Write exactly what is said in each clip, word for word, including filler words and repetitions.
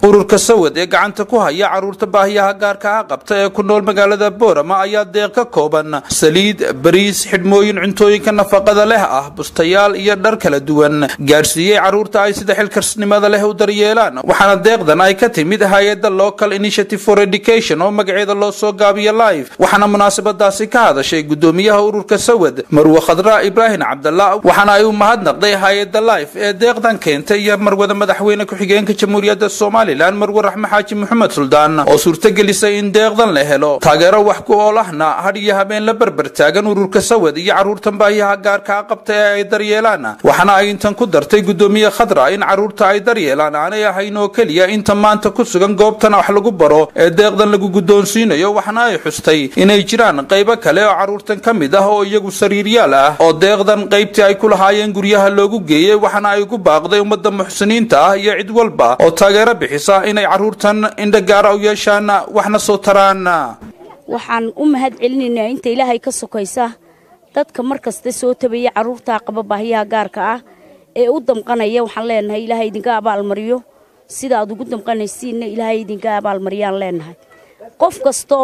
ururka Sawad ee gacanta ku haya caruurta baahiyaha gaarka ah qabta ee ku nool magaalada Boorama ayaa deeq ka kooban saliid, bariis, xidhmooyin cuntooyinka nafaqada leh ah, bustayaal iyo dhar kala duwan gaarsiiyay caruurta ay sida xilkasnimada leh u daryeelaan. Waxaana deeqdan ay ka timid hay'adda Local Initiative for Education oo magaceeda loo soo gaabiyo Life. Waxaana munaasabadaasi ka hadashay gudoomiyaha ururka Sawad Marwa Khadra Ibrahim Abdallah, waxaana ay u mahadnaqday hay'adda Life ee deeqdan keentay iyo marwada madaxweyne ku xigeenka Jamhuuriyadda Soomaaliya Marwa Raxme Xaaji Maxamed Suldaan oo suurtagelisay in deeqdan la helo taageero wax ku ool ahna hadiya habeen la barbar taagan ururka Sawad iyo caruurtan baahiyaha gaarka ah qabta ee ay daryeelaan. Waxaana ay intan ku dartay gudoomiye Khadra in caruurta ay daryeelaan aanay ahayn oo kaliya inta maanta ku sugan goobtan wax lagu baro ee deeqdan lagu gudoonsiinayo. Waxaana ay xustay inay jiraan qaybo kale oo caruurtan kamid ah oo iyagu sariiryaal ah oo deeqdan qaybtii ay ku lahaayeen guryaha loogu geeyay. Waxaana ay ku baaqday ummadda muxsiniinta ah iyo cid walba oo taageero bixisa inay caruurtan indha gaar ah u yeeshaan waxna soo taraan. waxaan u mahad celinaynaa inta Ilaahay ka sokaysa dadka markasta soo tabaya caruurta qaba baahiyaha gaarka ah ee u damqanaya. waxaan leenahay Ilaahay idinka abaal mariyo sida aad ugu damqanaysiin Ilaahay idinka abaal mariyaan leenahay. qof kasto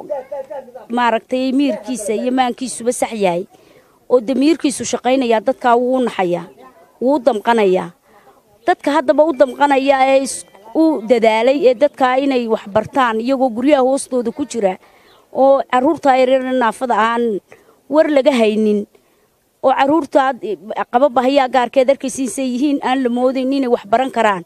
maaragtay miirkiisa iyo maankiisuba sax yahay oo damiirkiisu shaqaynaya dadka uu naxaya uu damqanaya. dadka haddaba u damqanaya ee u dadaalay ee dadka inay wax bartaan iyagoo guryaha hoostooda ku jira oo caruurta ay naafada aan war laga haynin oo caruurta qaba baahiyaha gaarkeed arkaysiisay yihiin aan la moodin inay wax baran karaan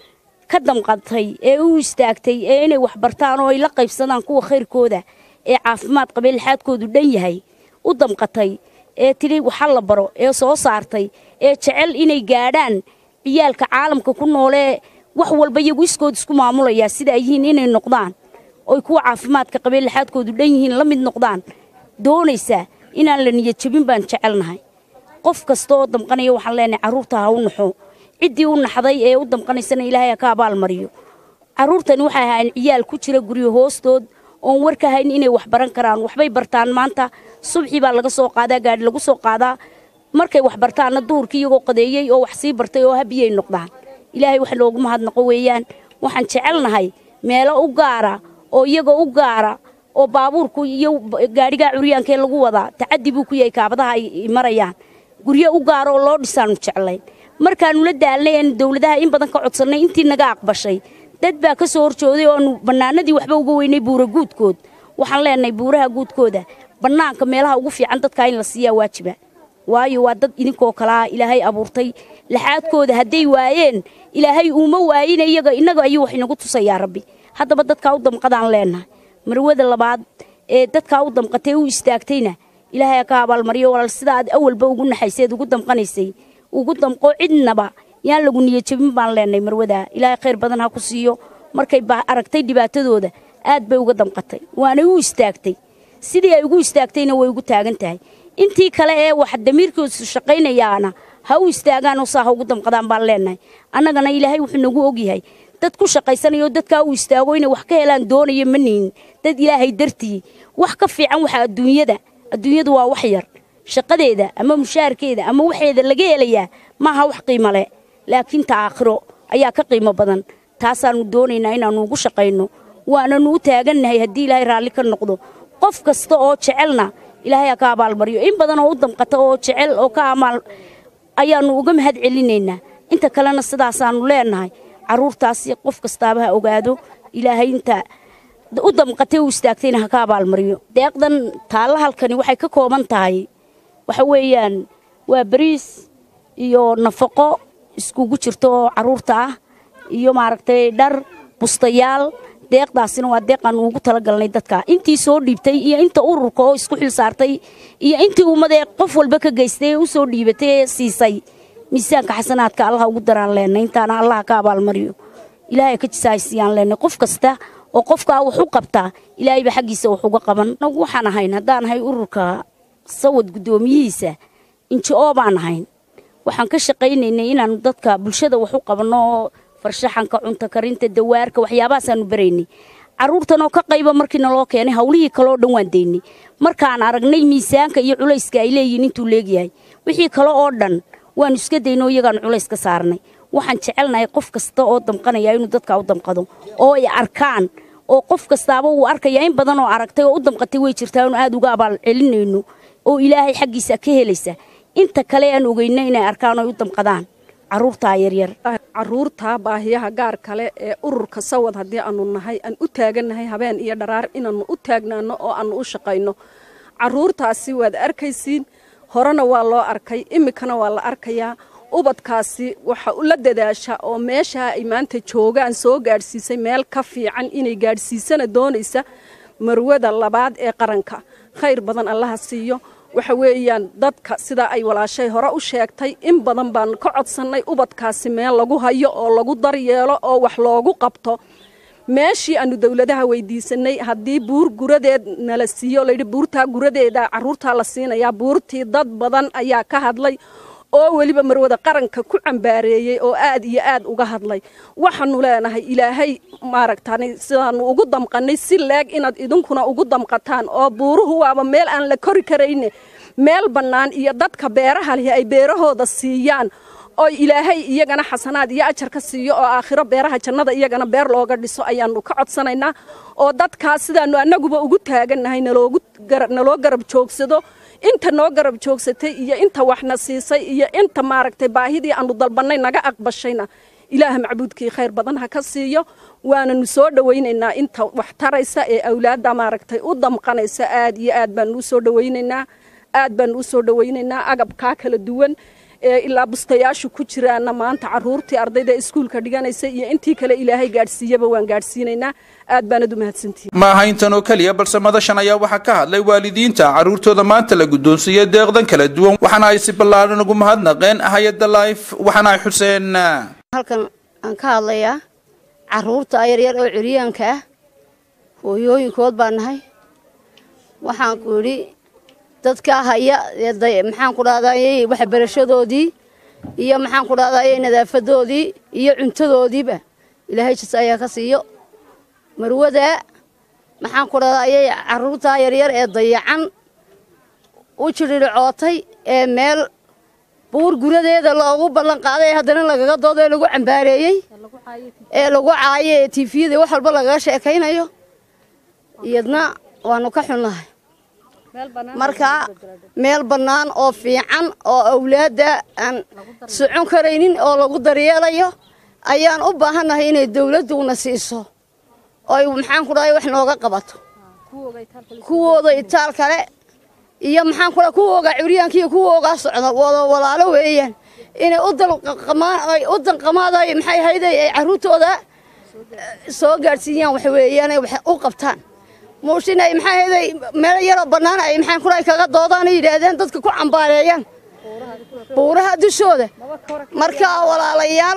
ka damqantay ee u istaagtay ee inay wax bartaan oo ay la qaybsadaan kuwa khayrkooda ee caafimaad qabay lixaadkoodu dhan yahay u damqatay ee tiri waxa la baro ee soo saartay ee jecel inay gaadhaan ciyaalka caalamka ku noolee wax walba iyagu iskood isku maamulaya sida ay yihiin inay noqdaan oo kuwa caafimaadka qabay lixaadkoodu dhan yihiin la mid noqdaan doonaysa inaan la niyad jabin baan jecelnahay. qof kasto oo damqanaya waxaan leenahay caruurta ha u naxo cidii u naxday ee u damqanaysana Ilaahay ka abaal mariyo. caruurtani waxay ahayn ciyaal ku jira guryo hoostood oo warka hayn inay wax baran karaan waxbay bartaan. maanta subaxii baa laga soo qaadaa gaadhi lagu soo qaadaa markay wax bartaana duhurkii iyagoo qadeeyay oo wax sii bartay oo habiyay noqdaan. Ilaahay wax loogu mahadnaqo weeyaan. waxaan jecelnahay meelo u gaara oo iyaga u gaara oo baabuurku iyo gaariga curyaanka lagu wada tacaddi buu ku yahay kaabadaha ay marayaan guryo u gaar oo loo dhisaan jecelayn. markaanu la daalnay in dawladaha in badan ka codsanay intii naga aqbashay dad baa ka soo horjooday oo banaanadii waxba uga weynay buura guudkood. waxaan leenahay buuraha guudkooda banaanka meelaha ugu fiican dadka in la siiyaa waajiba waayo waa dad idinkoo kala Ilaahay abuurtay lixaadkooda haday waayeen Ilaahay uma waayeen iyaga inaga ayuu wax inagu tusayaa Rabbi. haddaba dadka u damqadaan leenahay marwada labaad ee dadka u damqatay u istaagtayna Ilaahay ka abaal mariyo walaal sida aad awalba ugu naxayseed ugu damqanaysay ugu damqo cidnaba yaan lagu niyad jabin baan leenahay marwada. Ilaahay khayr badan ha ku siiyo. markay aragtay dhibaatadooda aad bay uga damqatay waana u istaagtay sidii ay ugu istaagtayna way ugu taagan tahay. intii kale ee wax damiirkoodu shaqaynayaana ha u istaagaan oo saaha ugu damqadaan baan leenahay. annagana Ilaahay wuxuu nagu ogyahay dad ku shaqaysanayo dadka u istaago inay wax ka helaan doonayo maniin dad Ilaahay dartii wax ka fiican waxa adduunyada adduunyadu waa wax yar shaqadeeda ama mushaarkeeda ama waxeeda laga helayaa maaha wax qiimo leh laakiin ta aakhiro ayaa ka qiimo badan. taasaanu doonaynaa inaanu ugu shaqayno waana nu taagannahay haddii Ilaahay raalli ka noqdo. qof kasta oo jecelna Ilaahay ka abaal mariyo in badan oo u damqata oo jecel oo ka amal ayaanu uga mahad celinaynaa. inta kalena sidaasaanu leenahay caruurtaasi qof kastaaba ogaado Ilaahay inta u damqatay u istaagtayna ha ka abaal mariyo. deeqdan taala halkani waxay ka kooban tahay waxa weeyaan waa bariis iyo nafaqo iskugu jirto caruurta ah iyo maaragtay dhar bustayaal. deeqdaasina waa deeqan ugu tala galnay dadka intii soo dhiibtay iyo inta ururka oo isku xil saartay iyo intii ummadee qof walba ka geystay u soo dhiibatay siisay miisaanka xasanaadka Allah ugu daraan leenahay. intaana Allah ka abaal mariyo Ilaahay ka jisaaysiiyaan leenahay. qof kasta oo qofka wax u qabta Ilaahay ba xaqiisa wax uga qaban. nagu waxaan ahayn hadaan ahay ururka Sawad gudoomiyihiisa inji oo baan ahayn waxaan ka shaqaynaynay inaan dadka bulshada wax u qabano farshaxanka cunto karinta dawaarka waxyaabahaas aanu bareynay. caruurtan oo ka qayba markii naloo keenay hawlihii kale oo dhan waan deynay. markaan aragnay miisaanka iyo culayska ay leeyihiin intuu leeyahay wixii kale oo dhan waan iska deynoo iyagaan culays ka saarnay. waxaan jecelnahay qof kasta oo damqanaya inuu dadka u damqado oo ay arkaan oo qof kastaaba uu arkaya in badan oo aragtay oo u damqatay way jirtaa oo aad uga abaal celinayno oo ilaahay xaqiisa ka helaysa inta kale aan ogeynay inay arkaan oo u damqadaan caruurta yaryar caruurta baahiyaha gaar kale ee ururka sawad hadii aanu nahay aan u taaganahay habeen iyo dharaar inaanu u taagnaano oo aanu u shaqayno caruurtaasi waad arkaysiin horena waa loo arkay imikana waa la arkayaa ubadkaasi waxa u la dadaasha oo meesha ay maanta joogaan soo gaarsiisay meel ka fiican inay gaarsiisana doonaysa marwada labaad ee qaranka khayr badan allaha siiyo waxa weeyaan dadka sida ay walaashay hore u sheegtay in badan baan ka codsanay ubadkaasi meel lagu hayo oo lagu daryeelo oo wax loogu qabto meeshii aanu dawladaha weydiisanay haddii buur guradeed nala siiyo layidhi buurtaa guradeeda caruurtaa la siinayaa buurtii dad badan ayaa ka hadlay oo weliba marwada qaranka ku cambaareeyey oo aad iyo aad uga hadlay waxaanu leenahay ilaahay maaragtani sidaanu ugu damqanay si leeg inaad idinkuna ugu damqataan oo buuruhu waaba meel aan la kori karayne meel bannaan iyo dadka beeraha leh ay beerahooda siiyaan oo ilaahay iyagana xasanaad iyo ajar ka siiyo oo aakhiro beeraha jannada iyagana beer looga dhiso ayaanu ka codsanaynaa oo dadkaas sidaanu annaguba ugu taagannahay naloogu naloo garab joogsado inta noo garab joogsatay iyo inta waxna siisay iyo inta maaragtay baahidii aanu dalbanay naga aqbashayna ilaah macbuudkii khayr badan ha ka siiyo waananu soo dhawaynaynaa inta wax taraysa ee awlaadda maaragtay u damqanaysa aad iyo aad baanu u soo dhawaynaynaa aad baanu u soo dhawaynaynaa agabkaa kala duwan ee ilaa bustayaashu ku jiraana maanta caruurtii ardayda iskuulka dhiganaysa iyo intii kale ilaahay gaadhsiiyaba waan gaadhsiinaynaa aad baanad u mahadsantihiin ma aha intan oo kaliya balse madashan ayaa waxaa ka hadlay waalidiinta caruurtooda maanta la guddoonsiiyey deeqdan kala duwan waxaana ay si ballaaran ugu mahadnaqeen hay'adda life waxaana ay xuseen halkan aan ka hadlayaa caruurta yaryar oo curyaanka ah hooyooyinkood baan nahay waxaan ku yidhi dadka haya maxaan ku dhahdaayey waxbarashadoodii iyo maxaan ku dhahdaayey nadaafadoodii iyo cuntadoodiiba ilaahay jis ayaa ka siiyo marwada maxaan ku dhahdaayey caruurta yaryar ee dayacan u jirircootay ee meel buur guradeeda loogu ballan qaaday haddana lagaga dooday lagu cambaareeyey ee lagu caayay tifiyada wax walba lagaga sheekaynayo iyadna waanu ka xunnahay marka meel bannaan oo fiican oo awlaadda aan socon karaynin oo lagu daryeelayo ayaan u baahannahay inay dawladuna siiso oo maxaan ku dhahay wax nooga qabato kuwooda itaal kale iyo maxaan ku dhahay kuwooga curyaanka iyo kuwooga socda wada walaalo weeyaan inay u dalqamaan ay u danqamaaday maxay hayday ay caruurtooda soo gaarsiiyaan wax weeyaan ay wax u qabtaan موشينا maxay hayday meel yar oo banaan ay maxaan ku raay kaga doodaan yiraahdeen dadka ku cambaareeyaan buuraha dushooda marka walaalayaal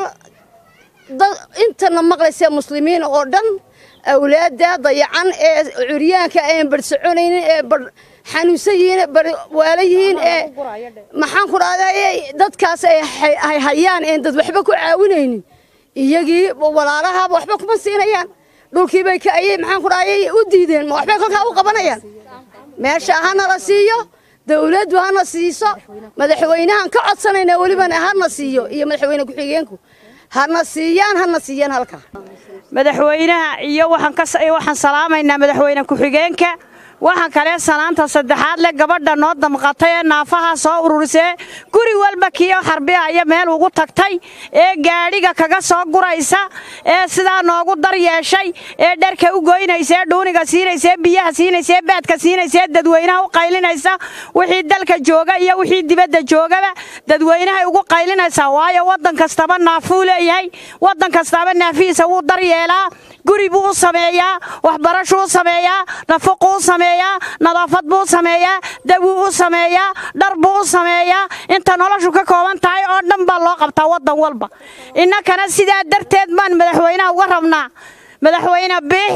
dad inta maqlaysa muslimiin oo dhan awlaadda dayacan ee curyaanka ay barsoconayeen ee xanuunsayiin waalayiin ee maxaan ku raadayay dadkaas ay hayaan ee dad waxba ku caawinaynin iyagii walaalaha waxba kuma siinayaan dhulkii bay ka ayay maxaan ku raayay u diideen waxbay kolka u qabanayaan meesha hana la siiyo dawladdu hana siiso madaxweynahan ka codsanayna waliba hana siiyo iyo madaxweyne ku xigeenku hana siiyaan hana siiyaan halka madaxweynaha iyo waxaan ka waxaan salaamaynaa madaxweyne ku xigeenka waxaan kale salaanta saddexaad le gabadha noo damqatay ee naafaha soo ururisay guri walba kiyo xarbiya meel ugu tagtay ee gaadhiga kaga soo guraysa ee sidaa noogu dar yeeshay ee dharka u goynaysa dhuuniga siinaysa biyaha siinaysa baadka siinaysa dadweynaha u qaylinaysa wixii dalka jooga iyo wixii dibadda joogaba dadweynaha ugu qaylinaysa waayo wadan kastaba naafu leeyahay wadan kastaba naafiisa uu dar yeelaa guri buu sameeyaa waxbarasho uu sameeyaa nafaqo uu sameeyaa nadaafad buu sameeyaa dawo uu sameeyaa dhar buu sameeyaa inta noloshu ka kooban tahay oo dhan baa loo qabtaa wadan walba innakana sidaa darteed baan madaxweynaha uga rabnaa madaxweyne biixi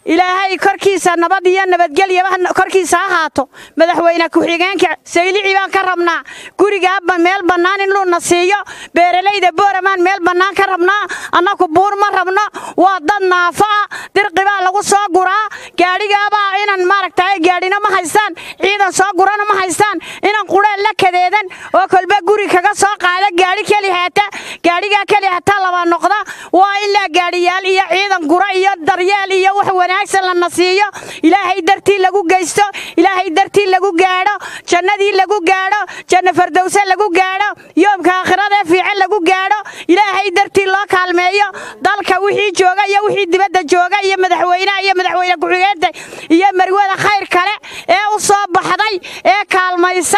ilaahay korkiisa nabad iyo nabadgelyo korkiisa ahaato madaxweyne ku-xigeenka saylici baan ka rabnaa guriga meel bannaan in loo nasiiyo beeralayda Boorama meel bannaan ka rabnaa annagu buur ma rabno waa dad naafa dirqiba lagu soo guraa gaarigaaba inaan maaragtay gaarina ma haystaan ciidan soo gurana ma haystaan inaan quraan la kadeedan oo kolba guri kaga soo qaada gaari kali haata gaariga kali haata laba noqda waa in la gaariyaal iyo ciidan gura iyo daryeel iyo wax wanaagsan la nasiiyo ilaahay dartii lagu geysto ilaahay dartii lagu gaaro jannadii lagu gaaro janna fardowsa lagu gaaro yoomka aakhirada fiican lagu gaaro ilaahay dartii loo kaalmeeyo dalka wixii jooga iyo wixii dibadda jooga iyo madaxweynaha iyo madaxweyne ku-xigeenka iyo marwada khayr kale ee u soo baxday ee kaalmaysa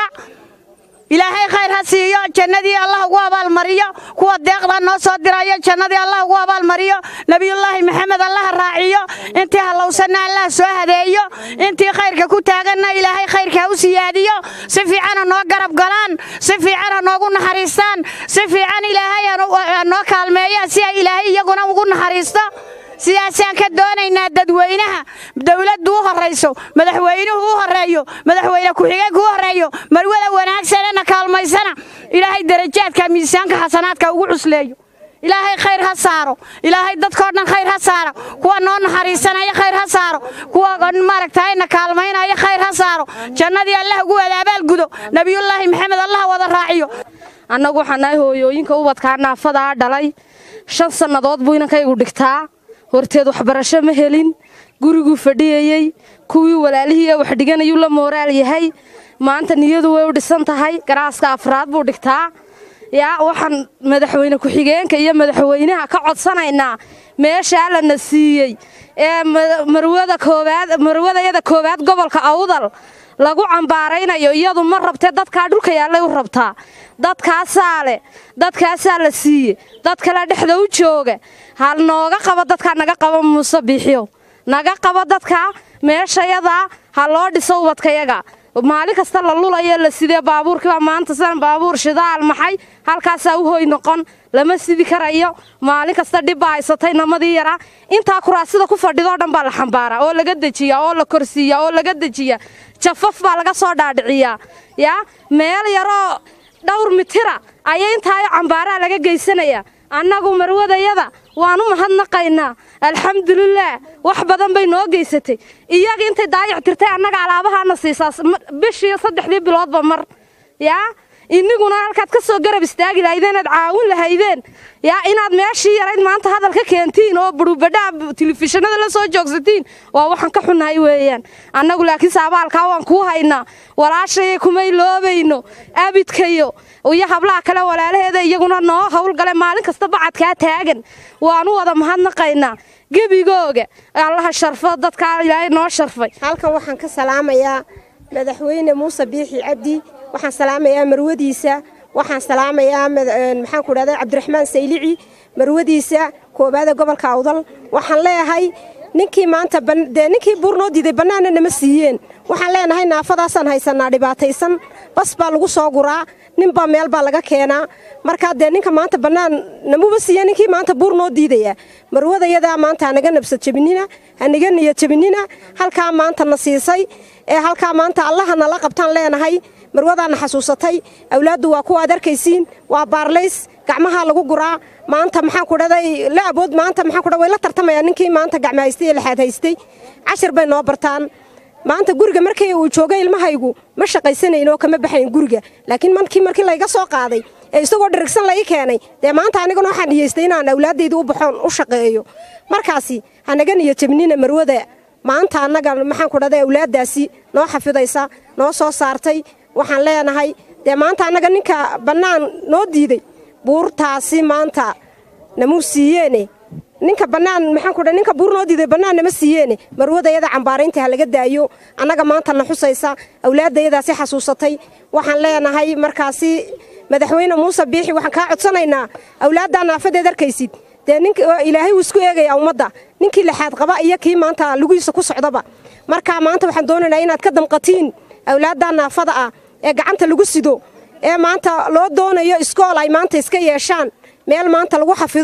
ilaahay khayr ha siiyo jannadii Allah ugu abaal mariyo kuwa deeqda noo soo dirayo jannadii Allah ugu abaal mariyo nabiyullaahi maxamed Allah raaciyo intii halowsana Allah soo hadeeyo intii khayrka ku taagana ilaahay khayrka u siyaadiyo si fiican noo garab galaan si fiican noogu naxariistaan si fiican ilaahay noo kaalmeeyo si ilaahay iyaguna ugu naxariisto siyaasaan ka doonaynaa dadweynaha dawladdu u horeyso madaxweynuhu u horeeyo madaxweyne ku-xigeenku u horeeyo marwada wanaagsan kaalmaysana ilaahay darajaadka miisaanka xasanaadka ugu cusleeyo ilaahay khayr ha saaro ilaahay dadkoo dhan khayr ha saaro kuwa noo naxariisanaya khayr ha saaro kuwa maaragtayna kaalmaynaya khayr ha saaro jannadii Allah ugu wadaabal gudo nabiyullaahi maxamed Allah wada raaciyo annagu waxaan nahay hooyooyinka ubadka naafada dhalay shan sanadood buu inankaygu dhigtaa horteed waxbarasho ma helin gurigu fadhiyay kuwii walaalihii wax dhiganayuu la moraal yahay maanta niyadu way u dhisan tahay garaaska afraad buu dhigtaa yaa waxaan madaxweyne ku-xigeenka iyo madaxweynaha ka codsanaynaa meesha la nasiiyay ee marwada koobaad marwadayada koobaad gobolka Awdal lagu cambaaraynayo iyadu ma rabtay dadka dhulka yaalay u rabtaa dadkaas ale dadkaas la siiyay dad kala dhexda u jooga hal nooga qaba dadka naga qaba Muuse Bixiyo naga qaba dadka meeshayada ha loo dhiso ubadkayaga maalin kasta la lulayo la sidee baabuurkiiba maanta san baabuur shidaal maxay halkaas u hooy noqon lama sidi karayo maalin kasta dib haysatay namadii yara inta kuraasida ku fadhido dhan baa la xambaara oo laga dajiya oo la korsiya oo laga dajiya jafaf baa laga soo dhaadhiciya ya meel yaro dhowr mitira ayay inta cambaara laga geysanaya annagu marwadayada waanu mahadnaqaynaa alxamdulillah wax badan bay noo geysatay iyaga intay daayac tirtay annaga alaabahaana siisaas bishii saddexdii biloodba mar ya inaguna halkaad ka soo garab istaagi lahaydeen aad caawin lahaydeen ya inaad meeshii yarayd maanta hadalka keentiin oo burubadha telefishinada la soo joogsatiin waa waxaan ka xunahay weeyaan annagu laakiin saabaalka waan ku haynaa walaashay kuma iloobayno abidkayo iyo hablaha kale walaalaheeda iyaguna noo hawl gale maalin kasta bacadka taagan waanu wada mahadnaqaynaa gebigooga Allah sharfo dadka ilaahay noo sharfay halkan waxaan ka salaamayaa madaxweyne Muuse Biixi Cabdi waxaan salaamayaa marwadiisa waxaan salaamayaa maxaan ku dhahday Cabdiraxmaan Saylici marwadiisa koobaad gobolka Awdal waxaan leeyahay ninkii maanta de ninkii buurnoo diiday banaana nama siiyeen waxaan leenahay naafadaasan haysanaa dhibaataysan bas baa lagu soo guraa ninba meel baa laga keenaa marka de ninka maanta banaan namuba siiyeen ninkii maanta buurnoo diidaya marwadayada maanta naga nabsad jabinina aniga niyo jabinina halka maanta nasiisay ee halka maanta Allah nala qabtaan leenahay marwadana xasuusatay awlaadu waa ku adarkaysiin waa baarleys gacmaha lagu guraa maanta maxaan ku dhaday la abood maanta maxaan ku dhaday la tartamaya ninkii maanta gacmahaystay la xad haystay cashir bay noo bartaan maanta guriga markii uu joogay ilmahaygu ma shaqaysanayno kama baxayn guriga laakiin markii markii la iga soo qaaday ee isagoo dhirigsan la ii keenay de maanta aniguna waxaan niyeystay inaan awlaadaydu u baxoon u shaqeeyo markaasi anaga niyo jabnina marwada maanta anaga maxaan ku dhaday awlaadaasi noo xafidaysa noo soo saartay waxaan leenahay de maanta anaga ninka banaan noo diiday buurtaasi maanta namu siiyeen ninka banaan maxaan ku dhahay ninka buur noo diiday banaan nama siiyeen marwadayada cambaaraynta ha laga daayo anaga maanta na xusaysa awlaadaydaasi xasuusatay waxaan leenahay markaasi madaxweyne Muuse Biixi waxaan ka codsanaynaa awlaadda naafadeed arkaysid de ninka ilaahay uu isku eegay ummadda ninkii laxaad qaba iyo kii maanta lugiisa ku socdaba marka maanta waxaan doonaynaa inaad ka damqatiin awlaadda naafada ah ee gacanta lagu sido ee maanta loo doonayo iskool ay maanta iska yeeshaan meel maanta lagu xafido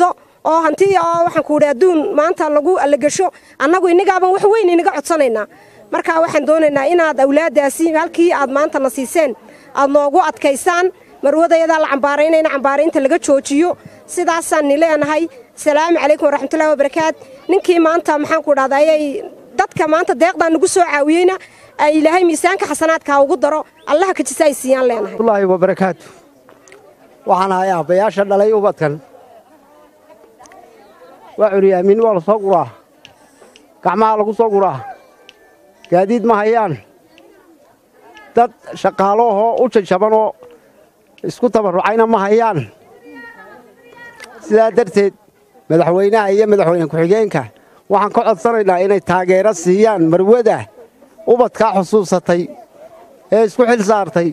oo hanti oo waxaan ku yidhi adduun maanta lagu allagasho annagu innagaaban wax weyn inaga codsanaynaa markaa waxaan doonaynaa inaad awlaaddaasi halkii aad maanta na siiseen aad noogu adkaysaan marwadayadaa la cambaaraynayna cambaaraynta laga joojiyo sidaasaan ni leenahay salaamu calaykum waraxmatullahi wabarakaat ninkii maanta maxaan ku dhahdaayay dadka maanta deeqdaa nagu soo caawiyeyna ay ilaahay miisaanka xasanaadka ugu daro allaha ka jisa ay siiyaan leenahay wallaahi wabarakaatu waxaan ahay aabbayaasha dhalay ubadkan waa curyaamin waa la soo guraa gacmaha lagu soo guraa gaadiid ma hayaan dad shaqaaloahoo u jajabanoo isku tabarrucayna ma hayaan sidaa darteed madaxweynaha iyo madaxweyne ku-xigeenka waxaan ka codsanaynaa inay taageero siiyaan marwada ubadkaa xusuusatay ee isku xil saartay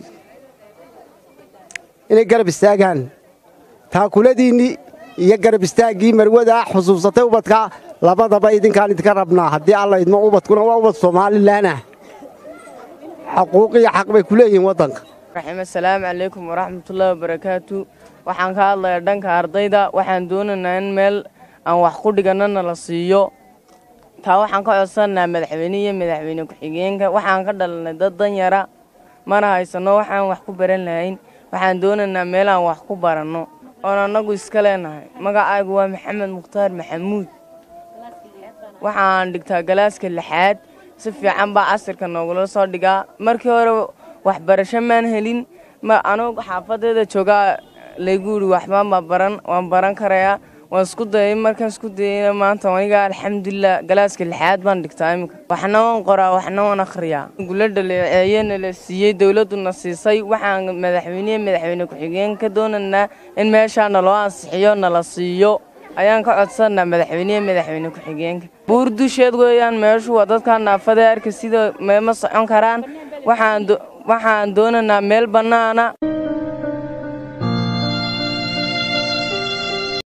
inay garab istaagaan taakuladiinnii iyo garab istaaggii marwadaa xusuusatay ubadkaa labadaba idinkaan idinka rabnaa haddii alla idmo ubadkuna waa ubad soomaalilana xaquuq iyo xaq bay ku leeyihiin waddanka asalaamu calaykum waraxmatullaahi wabarakaatu waxaan ka hadlayaa dhanka ardayda waxaan doonaynaa in meel aan wax ku dhigannana la siiyo taa waxaan ka codsannaa madaxweyne iyo madaxweyne ku-xigeenka waxaan ka dhalanay dad danyara mana haysanno waxaan wax ku baran lahayn waxaan doonaynaa meel aan wax ku baranno oon annagu iska leenahay magacaygu waa maxamed mukhtaar maxamuud waxaan dhigtaa galaaska lixaad si fiican baa casirka noogula soo dhigaa markii hore waxbarasho maan helin ma anugu xaafadeeda joogaa laygu yidhi waxbaan baa baran waan baran karayaa waan isku dayay markaan isku dayayna maanta aniga alxamdulilah galaaska lixaad baan dhigtaa iminka waxna waan qoraa waxna waan akhriyaa gula dhaleeceeyena la siiyey dowladduna siisay waxaan madaxweynehe madaxweyne ku-xigeen ka doonaynaa in meeshaa naloo ansixiyo nala siiyo ayaan ka codsannaa madaxweynehe madaxweyne ku-xigeenka buur dusheed weeyaan meeshu waa dadkaa naafada arka sida meema socon karaan waxaan waxaan doonaynaa meel bannaana